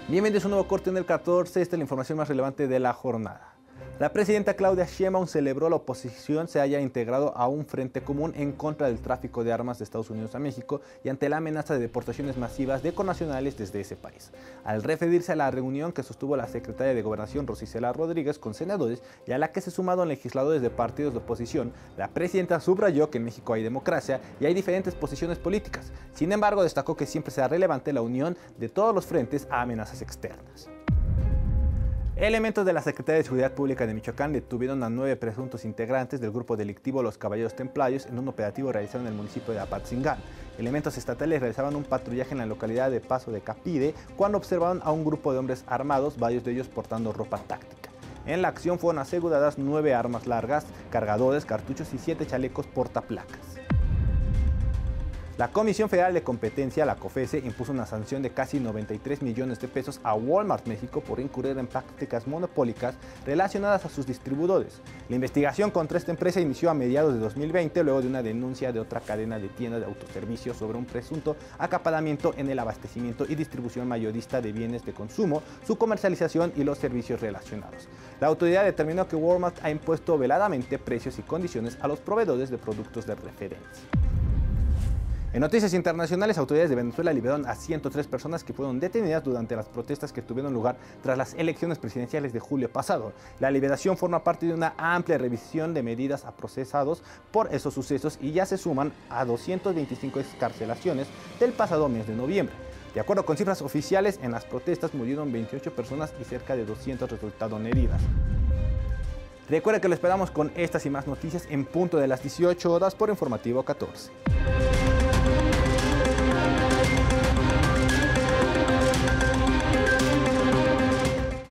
Bienvenidos a un nuevo corte en el 14, esta es la información más relevante de la jornada. La presidenta Claudia Sheinbaum celebró la oposición se haya integrado a un frente común en contra del tráfico de armas de Estados Unidos a México y ante la amenaza de deportaciones masivas de connacionales desde ese país. Al referirse a la reunión que sostuvo la secretaria de Gobernación Rosicela Rodríguez con senadores y a la que se sumaron legisladores de partidos de oposición, la presidenta subrayó que en México hay democracia y hay diferentes posiciones políticas. Sin embargo, destacó que siempre será relevante la unión de todos los frentes a amenazas externas. Elementos de la Secretaría de Seguridad Pública de Michoacán detuvieron a 9 presuntos integrantes del grupo delictivo Los Caballeros Templarios en un operativo realizado en el municipio de Apatzingán. Elementos estatales realizaban un patrullaje en la localidad de Paso de Capide cuando observaron a un grupo de hombres armados, varios de ellos portando ropa táctica. En la acción fueron aseguradas 9 armas largas, cargadores, cartuchos y 7 chalecos portaplacas. La Comisión Federal de Competencia, la COFECE, impuso una sanción de casi 93 millones de pesos a Walmart México por incurrir en prácticas monopólicas relacionadas a sus distribuidores. La investigación contra esta empresa inició a mediados de 2020 luego de una denuncia de otra cadena de tiendas de autoservicio sobre un presunto acaparamiento en el abastecimiento y distribución mayorista de bienes de consumo, su comercialización y los servicios relacionados. La autoridad determinó que Walmart ha impuesto veladamente precios y condiciones a los proveedores de productos de referencia. En noticias internacionales, autoridades de Venezuela liberaron a 103 personas que fueron detenidas durante las protestas que tuvieron lugar tras las elecciones presidenciales de julio pasado. La liberación forma parte de una amplia revisión de medidas a procesados por esos sucesos y ya se suman a 225 excarcelaciones del pasado mes de noviembre. De acuerdo con cifras oficiales, en las protestas murieron 28 personas y cerca de 200 resultaron heridas. Recuerda que lo esperamos con estas y más noticias en punto de las 18 horas por Informativo 14.